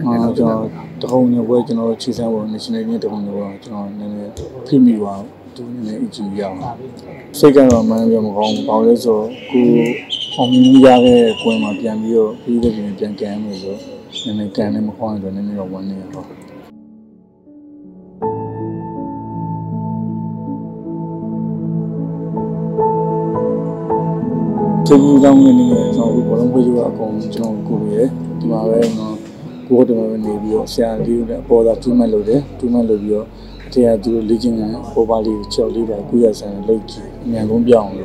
저 더운 거 저는 지상으로 내시는 더운 거 저는 필미와 두는 이지야. 세계로 많이 먹고 바로서 그 엄미야의 고에만 비하면 이들이 그냥 게임에서 내가 게임을 먹고 있는 내가 원해요. 저기 가면은 저 그런 거지가 공 좀 고에 디마에 고도에 내비요 시안리에 보다 투말로데 투말로비요 제아도 리징은 보발리 쳐리바 구야산 럭기 그냥 공병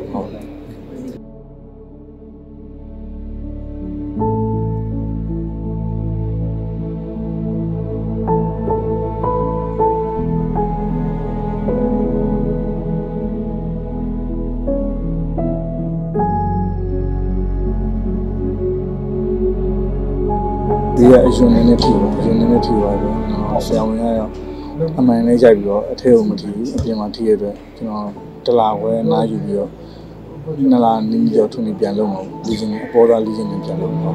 ဒီကအရှင်နေနေထီပါအရှင်နေနေထီပါတော့ဆရာဝန်ကအမှန်နဲ့ကြိုက်ပြီးတော့အထဲကိုမထီဘူးအပြင်မှာထီရတဲ့ကျွန်တော်တလာဝဲနားယူပြီးတော့နှစ်လာနီးကြောထုံနေပြန်လုံးအောင်လီချင်းအပေါ်သားလီချင်းနဲ့ပြန်လုံးအောင်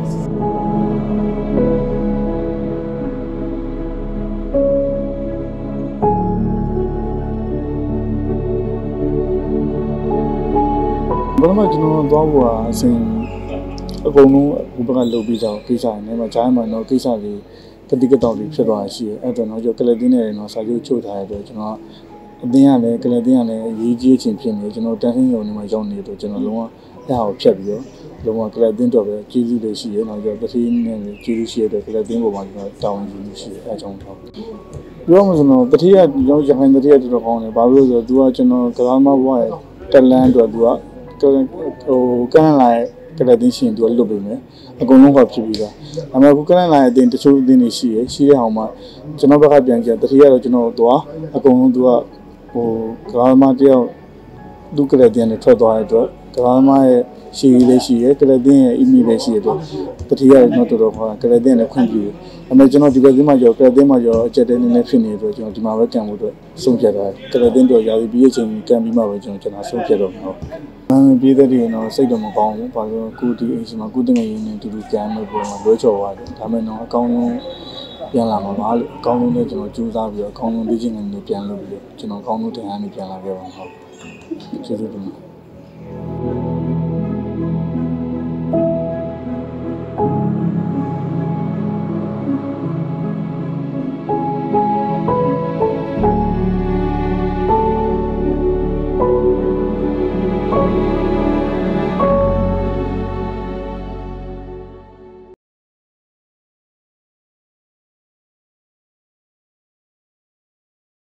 ဘာမှကျွန်တော်သွားဖို့အစဉ်အကုန်လုံးဘုဘကလုပ်ပြီးတော့ကိစ္စနဲ့မှဂျိုင်းမှာတော့ကိစ္စလေးကတိကတောင်လေးဖြစ်သွားရှိတယ်အဲ့တော့တော့ကျွန်တော်ကလပ်တင်းနဲ့တော့စာချုပ်ချုပ်ထားရတဲ့ကျွန်တော်အတင်းရလည်းကလပ်တင်းရလည်းအရေးကြီးခြင်းဖြစ်နေကျွန်တော်တန်းဟင်းရုံနဲ့မှရောက်နေတော့ကျွန်တော်လုံးဝအဲ့ဟာကိုဖြတ်ပြီးတော့လုံးဝကလပ်တင်းတော့ပဲကျေးဇူးတွေရှိရတော့ကျွန်တော်တတိနဲ့ကျေးဇူးရှိရတဲ့ကလပ်တင်းပေါ်မှာကျွန်တော်တောင်းယူလို့ရှိတယ်အဲ့ကြောင့်တော့ပြောမှဆိုတော့တတိယရောက်ရခိုင်တတိယတော်ကောင်းတယ်ဘာလို့လဲဆိုတော့ तू ကကျွန်တော်ကလာမဘွားရဲ့တက်လန်းတော့ तू ကဟိုကန်းလာကလပ်တင်းရှင် तू ကလွတ်ပြီမယ်အကုန်လုံးကဖြစ်ပြီးသားအမေကကန်းလာတဲ့အတင်းတချို့အတင်းတွေရှိရရှိတဲ့အောင်မှာကျွန်တော်ဘက်ကပြန်ကြတတိယတော့ကျွန်တော်သွားအကုန်လုံး तू ကဟိုကလာမတယောက်သူကလပ်တင်းနဲ့ထွက်သွားတဲ့အတွက်ကလာမရဲ့ရှိလေးရှိရကလပ်တင်းရဲ့အီမီလေးရှိရတော့တတိယတော့တော်တော်ခေါ်ကလပ်တင်းနဲ့ခွင့်ပြုအမေကျွန်တော်ဒီကနေ့မှကြောကလပ်တင်းမှကြောအချက်တဲနေနေဖြစ်နေတော့ကျွန်တော်ဒီမှာပဲကံဖို့အတွက်ဆုံးဖြတ်တာကလပ်တင်းတော့ရာသီပြီးရဲ့ချိန်ကံပြီးမှပဲကျွန်တော်ဆုံးဖြတ်တော့မှာဟုတ်ပြည်သက်တွေတော့စိတ်တော့မကောင်းဘူးဘာလို့ကိုဒီအိမ်ရှိမှာကိုတငယ်ရင်းနဲ့တူတူကံလို့ပြောမှာလွဲချော်သွားတယ်ဒါမဲ့တော့အကောင်းဆုံးပြန်လာမှာပါလို့အကောင်းဆုံးနဲ့ကျွန်တော်ကြိုးစားပြီးတော့အကောင်းဆုံးလေ့ကျင့်ခန်းတွေပြန်လုပ်ပြီးတော့ကျွန်တော်အကောင်းဆုံးတင်ဟန်းတွေပြန်လာခဲ့ပါမှာဟုတ်ကျေးဇူးတင်ပါတယ်